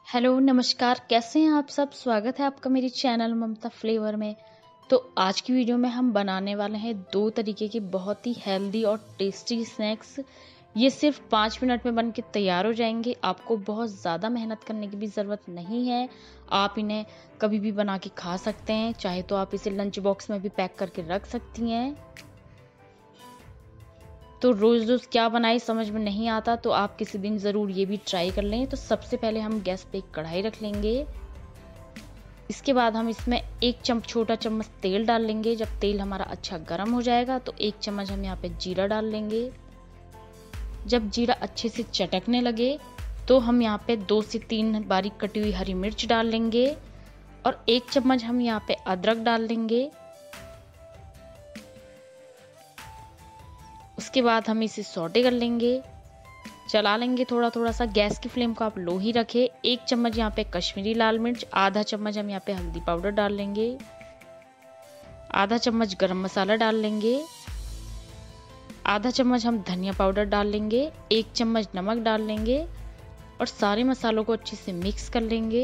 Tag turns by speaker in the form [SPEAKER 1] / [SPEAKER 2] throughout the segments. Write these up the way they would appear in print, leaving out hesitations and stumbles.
[SPEAKER 1] Hello नमस्कार, कैसे हैं आप सब। स्वागत है आपका मेरे चैनल ममता फ्लेवर में। तो आज की वीडियो में हम बनाने वाले हैं दो तरीके के बहुत ही हेल्दी और टेस्टी स्नैक्स। ये सिर्फ 5 मिनट में बन के तैयार हो जाएंगे। आपको बहुत ज़्यादा मेहनत करने की भी ज़रूरत नहीं है। आप इन्हें कभी भी बना के खा सकते हैं, चाहे तो आप इसे लंच बॉक्स में भी पैक करके रख सकती हैं। तो रोज़ रोज़ क्या बनाए समझ में नहीं आता, तो आप किसी दिन ज़रूर ये भी ट्राई कर लें। तो सबसे पहले हम गैस पे एक कढ़ाई रख लेंगे। इसके बाद हम इसमें एक छोटा चम्मच तेल डाल लेंगे। जब तेल हमारा अच्छा गर्म हो जाएगा तो 1 चम्मच हम यहाँ पे जीरा डाल लेंगे। जब जीरा अच्छे से चटकने लगे तो हम यहाँ पे 2 से 3 बारीक कटी हुई हरी मिर्च डाल लेंगे और 1 चम्मच हम यहाँ पे अदरक डाल लेंगे। उसके बाद हम इसे सौटे कर लेंगे, चला लेंगे थोड़ा थोड़ा सा। गैस की फ्लेम को आप लो ही रखें। 1 चम्मच यहाँ पे कश्मीरी लाल मिर्च, आधा चम्मच हम यहाँ पे हल्दी पाउडर डाल लेंगे, आधा चम्मच गरम मसाला डाल लेंगे, आधा चम्मच हम धनिया पाउडर डाल लेंगे, 1 चम्मच नमक डाल लेंगे और सारे मसालों को अच्छे से मिक्स कर लेंगे।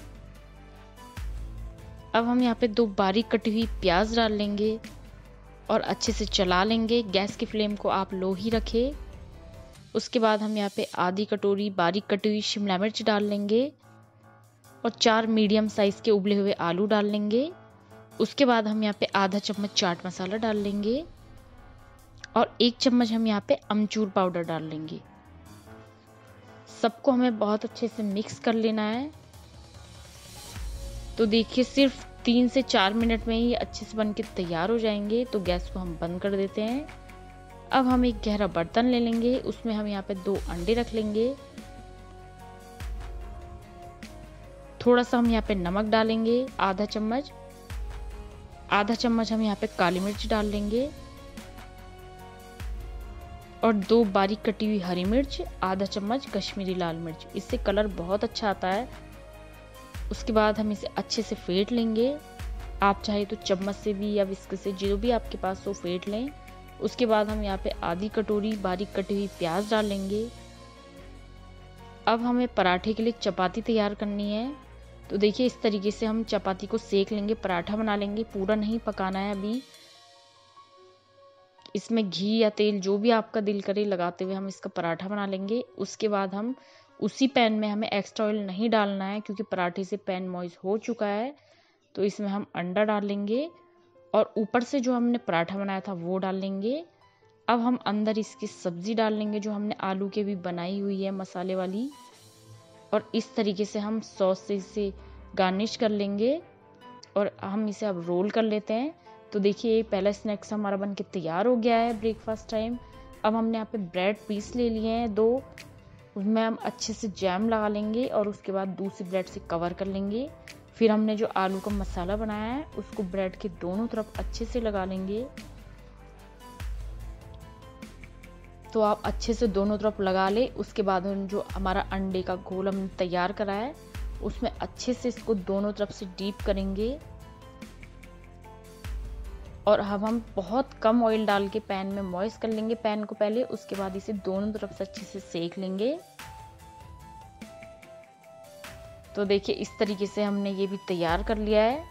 [SPEAKER 1] अब हम यहाँ पे 2 बारीक कटी हुई प्याज डाल लेंगे और अच्छे से चला लेंगे। गैस की फ्लेम को आप लो ही रखें। उसके बाद हम यहाँ पे आधी कटोरी बारीक कटी हुई शिमला मिर्च डाल लेंगे और 4 मीडियम साइज के उबले हुए आलू डाल लेंगे। उसके बाद हम यहाँ पे आधा चम्मच चाट मसाला डाल लेंगे और 1 चम्मच हम यहाँ पे अमचूर पाउडर डाल लेंगे। सबको हमें बहुत अच्छे से मिक्स कर लेना है। तो देखिए सिर्फ 3 से 4 मिनट में ही अच्छे से बन के तैयार हो जाएंगे। तो गैस को हम बंद कर देते हैं। अब हम एक गहरा बर्तन ले लेंगे, उसमें हम यहाँ पे 2 अंडे रख लेंगे। थोड़ा सा हम यहाँ पे नमक डालेंगे, आधा चम्मच हम यहाँ पे काली मिर्च डाल लेंगे और 2 बारीक कटी हुई हरी मिर्च, आधा चम्मच कश्मीरी लाल मिर्च। इससे कलर बहुत अच्छा आता है। उसके बाद हम इसे अच्छे से फेंट लेंगे। आप चाहे तो चम्मच से भी या विस्क से, जो भी आपके पास हो, फेंट लें। उसके बाद हम यहाँ पे आधी कटोरी बारीक कटी हुई प्याज डाल लेंगे। अब हमें पराठे के लिए चपाती तैयार करनी है। तो देखिए इस तरीके से हम चपाती को सेक लेंगे, पराठा बना लेंगे। पूरा नहीं पकाना है अभी। इसमें घी या तेल जो भी आपका दिल करे लगाते हुए हम इसका पराठा बना लेंगे। उसके बाद हम उसी पैन में, हमें एक्स्ट्रा ऑयल नहीं डालना है क्योंकि पराठे से पैन मॉइस्ट हो चुका है। तो इसमें हम अंडा डाल लेंगे और ऊपर से जो हमने पराठा बनाया था वो डाल लेंगे। अब हम अंदर इसकी सब्जी डाल लेंगे जो हमने आलू के भी बनाई हुई है मसाले वाली, और इस तरीके से हम सॉस से इसे गार्निश कर लेंगे और हम इसे अब रोल कर लेते हैं। तो देखिए पहला स्नैक्स हमारा बन के तैयार हो गया है ब्रेकफास्ट टाइम। अब हमने यहाँ पे ब्रेड पीस ले लिए हैं 2, उसमें हम अच्छे से जैम लगा लेंगे और उसके बाद दूसरी ब्रेड से कवर कर लेंगे। फिर हमने जो आलू का मसाला बनाया है उसको ब्रेड के दोनों तरफ अच्छे से लगा लेंगे। तो आप अच्छे से दोनों तरफ लगा ले। उसके बाद हम जो हमारा अंडे का घोल हमने तैयार करा है उसमें अच्छे से इसको दोनों तरफ से डीप करेंगे और अब हम बहुत कम ऑयल डाल के पैन में मॉइस्ट कर लेंगे पैन को पहले। उसके बाद इसे दोनों तरफ से अच्छे से सेक लेंगे। तो देखिए इस तरीके से हमने ये भी तैयार कर लिया है।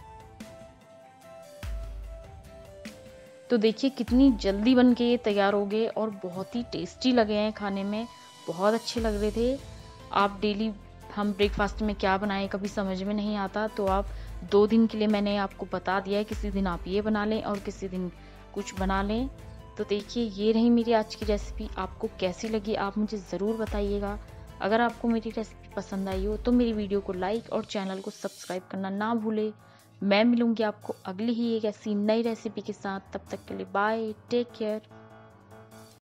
[SPEAKER 1] तो देखिए कितनी जल्दी बन के ये तैयार हो गए और बहुत ही टेस्टी लगे हैं खाने में, बहुत अच्छे लग रहे थे। आप डेली हम ब्रेकफास्ट में क्या बनाएं कभी समझ में नहीं आता, तो आप 2 दिन के लिए मैंने आपको बता दिया है। किसी दिन आप ये बना लें और किसी दिन कुछ बना लें। तो देखिए ये रही मेरी आज की रेसिपी। आपको कैसी लगी आप मुझे ज़रूर बताइएगा। अगर आपको मेरी रेसिपी पसंद आई हो तो मेरी वीडियो को लाइक और चैनल को सब्सक्राइब करना ना भूलें। मैं मिलूंगी आपको अगली ही एक ऐसी नई रेसिपी के साथ। तब तक के लिए बाय, टेक केयर।